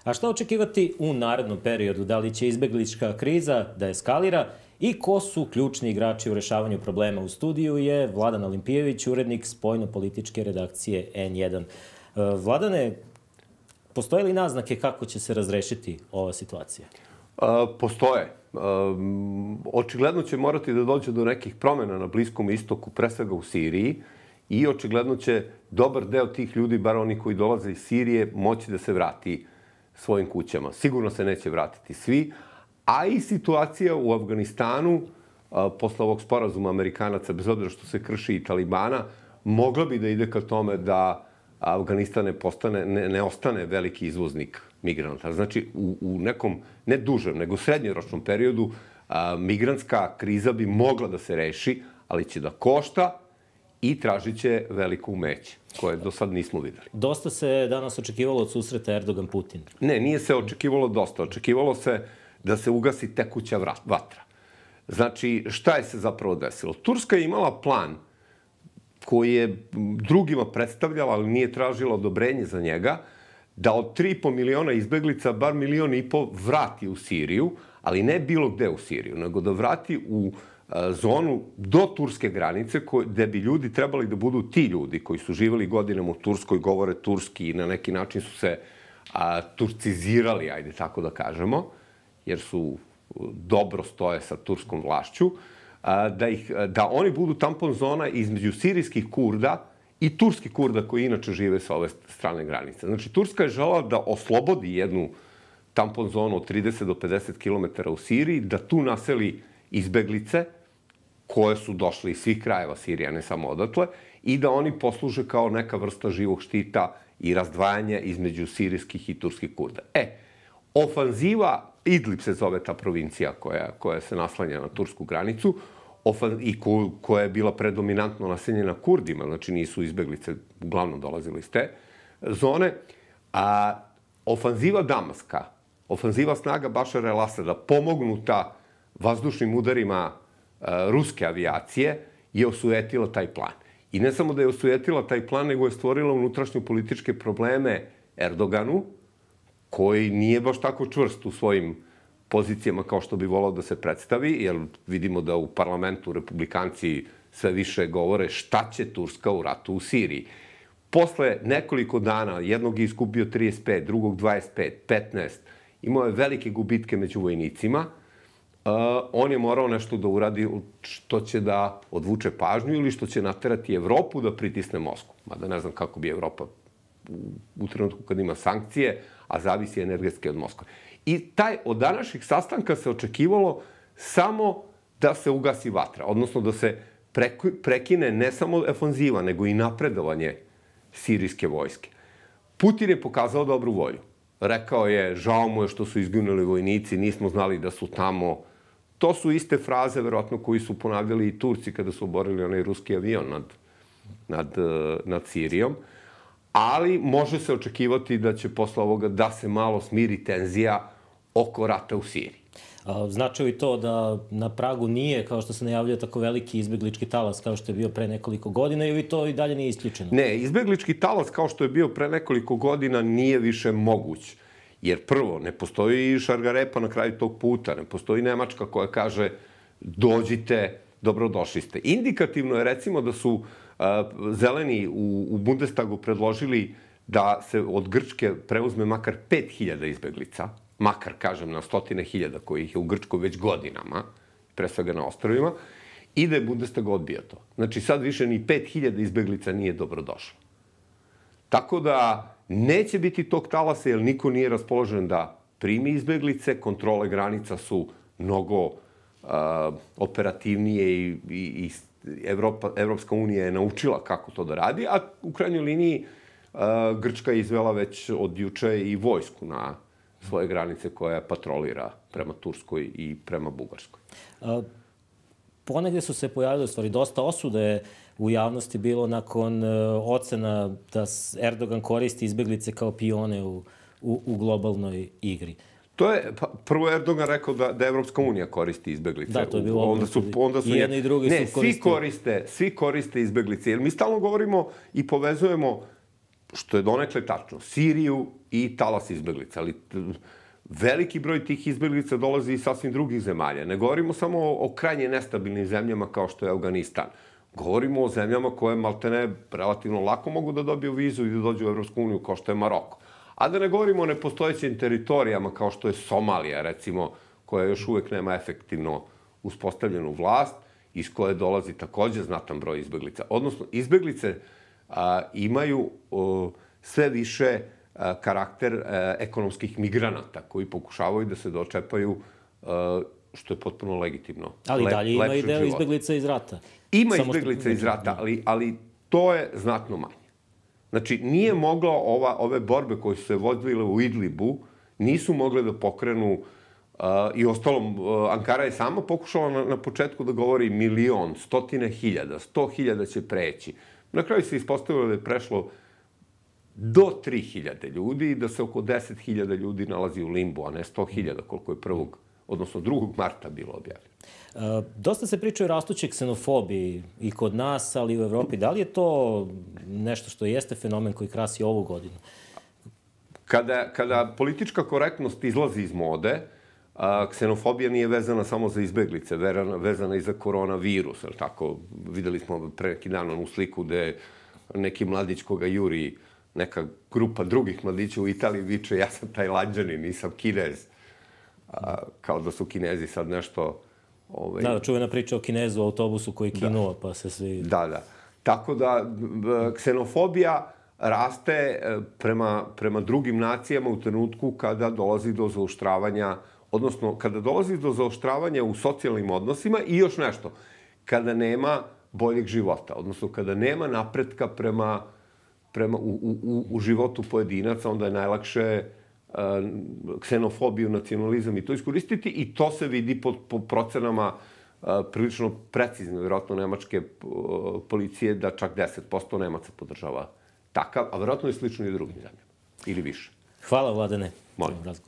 A šta očekivati u narednom periodu? Da li će izbeglička kriza da eskalira i ko su ključni igrači u rešavanju problema? U studiju je Vladan Olimpijević, urednik spoljno-političke redakcije N1. Vladane, postoje li naznake kako će se razrešiti ova situacija? Postoje. Očigledno će morati da dođe do nekih promjena na Bliskom istoku, pre svega u Siriji, i očigledno će dobar deo tih ljudi, bar oni koji dolaze iz Sirije, moći da se vrati svojim kućama. Sigurno se neće vratiti svi, a i situacija u Afganistanu, posle ovog sporazuma Amerikanaca, bez obzira što se krši i Talibana, mogla bi da ide ka tome da Afganistan ne ostane veliki izvoznik migranata. Znači, u nekom, ne dužem, nego srednjoročnom periodu, migrantska kriza bi mogla da se reši, ali će da košta i tražit će veliko umeće, koje do sad nismo videli. Dosta se danas očekivalo od susreta Erdogan-Putin. Ne, nije se očekivalo dosta. Očekivalo se da se ugasi tekuća vatra. Znači, šta je se zapravo desilo? Turska je imala plan koji je drugima predstavljala, ali nije tražila odobrenje za njega, da od 3,5 miliona izbeglica bar 1,5 miliona vrati u Siriju, ali ne bilo gde u Siriju, nego da vrati u zonu do turske granice, gde bi ljudi trebali da budu ti ljudi koji su živjeli godinama u Turskoj, govore turski i na neki način su se turcizirali, ajde tako da kažemo, jer su dobro stoje sa turskom vlašću, da oni budu tampon zona između sirijskih Kurda i turskih Kurda koji inače žive sa ove strane granice. Znači, Turska je želela da oslobodi jednu tampon zonu od 30 do 50 km u Siriji, da tu naseli izbeglice koje su došle iz svih krajeva Sirije, ne samo odatle, i da oni posluže kao neka vrsta živog štita i razdvajanja između sirijskih i turskih Kurda. Ofanziva, Idlib se zove ta provincija koja se naslanja na tursku granicu i koja je bila predominantno naseljena Kurdima, znači nisu izbeglice uglavnom dolazile iz te zone. Ofanziva Damaska, ofanziva snaga Bašara el-Asada, pomognuta vazdušnim udarima ruske avijacije, je osujetila taj plan. I ne samo da je osujetila taj plan, nego je stvorila unutrašnje političke probleme Erdoganu, koji nije baš tako čvrst u svojim pozicijama kao što bi volao da se predstavi, jer vidimo da u parlamentu republikanci sve više govore šta će Turska u ratu u Siriji. Posle nekoliko dana, jednog je izgubio 35, drugog 25, 15, imao je velike gubitke među vojnicima, on je morao nešto da uradi što će da odvuče pažnju ili što će naterati Evropu da pritisne Moskvu. Mada ne znam kako bi Evropa u trenutku kad ima sankcije, a zavisi energetski od Moskve. I od današnjih sastanka se očekivalo samo da se ugasi vatra, odnosno da se prekine ne samo ofanziva, nego i napredovanje sirijske vojske. Putin je pokazao dobru volju. Rekao je, žao mu je što su izginuli vojnici, nismo znali da su tamo. To su iste fraze, verovatno, koji su ponavljali i Turci kada su oborili onaj ruski avion nad Sirijom. Ali može se očekivati da će posle ovoga da se malo smiri tenzija oko rata u Siriji. Znači li to da na pragu nije, kao što se najavljuje, tako veliki izbeglički talas kao što je bio pre nekoliko godina ili to i dalje nije isključeno? Ne, izbeglički talas kao što je bio pre nekoliko godina nije više moguć. Jer prvo, ne postoji šargarepa na kraju tog puta, ne postoji Nemačka koja kaže dođite, dobrodošli ste. Indikativno je recimo da su zeleni u Bundestagu predložili da se od Grčke preuzme makar 5.000 izbeglica, makar, kažem, na 100.000 kojih je u Grčkoj već godinama, pre svega na ostrovima, i da je Bundestag odbija to. Znači, sad više ni 5.000 izbeglica nije dobrodošlo. Tako da neće biti tog talasa, jer niko nije raspoložen da primi izbeglice, kontrole granica su mnogo operativnije i Evropska unija je naučila kako to da radi, a u krajnjoj liniji Grčka je izvela već od juče i vojsku na svoje granice koja patrolira prema Turskoj i prema Bugarskoj. Ponegde su se pojavili, u stvari, dosta osude u javnosti bilo nakon ocena da Erdogan koristi izbeglice kao pione u globalnoj igri. To je, prvo Erdogan rekao da Evropska unija koristi izbeglice. Da, to je bilo onda i jedni i drugi su koristili. Ne, svi koriste izbeglice. Jer mi stalno govorimo i povezujemo, što je donekle tačno, Siriju i talas izbeglica. Ali veliki broj tih izbeglica dolazi iz sasvim drugih zemalja. Ne govorimo samo o krajnje nestabilnim zemljama kao što je Afganistan. Govorimo o zemljama koje maltene relativno lako mogu da dobiju vizu i da dođu u Evropsku uniju kao što je Maroko. A da ne govorimo o nepostojećim teritorijama kao što je Somalija, recimo, koja još uvek nema efektivno uspostavljenu vlast, iz koje dolazi takođe znatan broj izbeglica. Odnosno, izbeglice imaju sve više karakter ekonomskih migranata koji pokušavaju da se dočepaju, što je potpuno legitimno. Ali dalje ima i deo izbeglica iz rata. Ima izbeglica iz rata, ali to je znatno manje. Znači, nije moglo ove borbe koje su se vodile u Idlibu, nisu mogle da pokrenu, i ostalom, Ankara je sama pokušala na početku da govori 1.000.000, 100.000, 100.000 će preći. Na kraju se ispostavilo da je prešlo do 3.000 ljudi i da se oko 10.000 ljudi nalazi u limbu, a ne 100.000 koliko je 2. marta bilo objavljeno. Dosta se priča o rastućoj ksenofobiji i kod nas, ali i u Evropi. Da li je to nešto što jeste fenomen koji krasi ovu godinu? Kada politička korektnost izlazi iz mode, ksenofobija nije vezana samo za izbeglice, vezana i za koronavirus. Tako, videli smo pre neki dan onu sliku gde neki mladić koga juri neka grupa drugih mladića u Italiji viče ja sam Tajlanđanin, nisam Kinez. Kao da su Kinezi sad nešto... Da, čuvena priča o Kinezu u autobusu koji kinuo, pa se svi... Da. Tako da, ksenofobija raste prema drugim nacijama u trenutku kada dolazi do zaoštravanja, odnosno kada dolazi do zaoštravanja u socijalnim odnosima i još nešto, kada nema boljeg života, odnosno kada nema napretka u životu pojedinaca, onda je najlakše ksenofobiju, nacionalizam i to iskoristiti i to se vidi po procenama prilično precizno, vjerojatno nemačke policije, da čak 10% Nemaca podržava takav, a vjerojatno je slično i drugim zemljama. Ili više. Hvala, Vladane. Molim.